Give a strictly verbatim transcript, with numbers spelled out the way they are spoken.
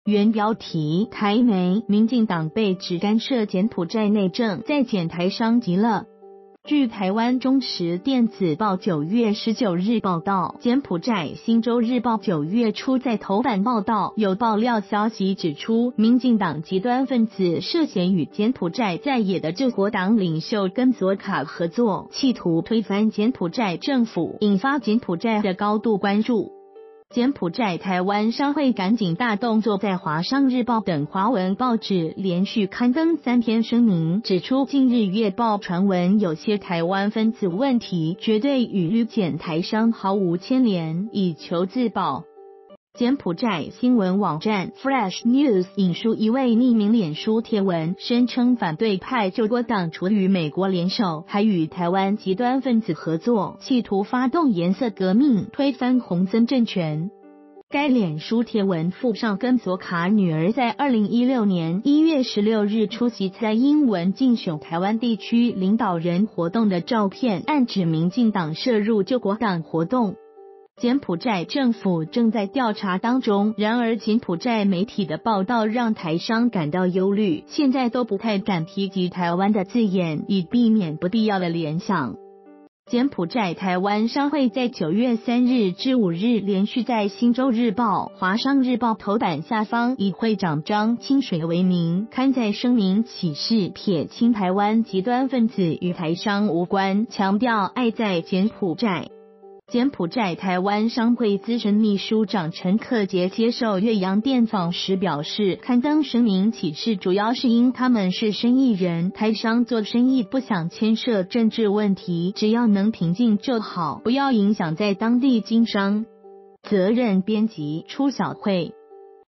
原标题：台媒民进党被指干涉柬埔寨内政，在柬台商急了。据台湾中时电子报九月十九日报道，柬埔寨新洲日报九月初在头版报道，有爆料消息指出，民进党极端分子涉嫌与柬埔寨在野的救国党领袖跟佐卡合作，企图推翻柬埔寨政府，引发柬埔寨的高度关注。柬埔寨台湾商会赶紧大动作，在华商日报等华文报纸连续刊登三篇声明，指出近日月报传闻有些台湾分子问题绝对与旅柬台商毫无牵连，以求自保。柬埔寨新闻网站 Fresh News 引述一位匿名脸书贴文，声称反对派救国党除与美国联手，还与台湾极端分子合作，企图发动颜色革命，推翻洪森政权。该脸书贴文附上跟佐卡女儿在二零一六年一月十六日出席在英文竞选台湾地区领导人活动的照片，暗指民进党涉入救国党活动。柬埔寨政府正在调查当中，然而柬埔寨媒体的报道让台商感到忧虑，现在都不太敢提及台湾的字眼，以避免不必要的联想。柬埔寨台湾商会在九月三日至五日连续在新洲日报、华商日报头版下方以会长张清水为名，刊载声明启事，撇清台湾极端分子与台商无关，强调爱在柬埔寨。柬埔寨台湾商会资深秘书长陈克杰接受岳阳电访时表示，刊登声明启事主要是因他们是生意人，台商做生意不想牵涉政治问题，只要能平静就好，不要影响在当地经商。责任编辑初小慧。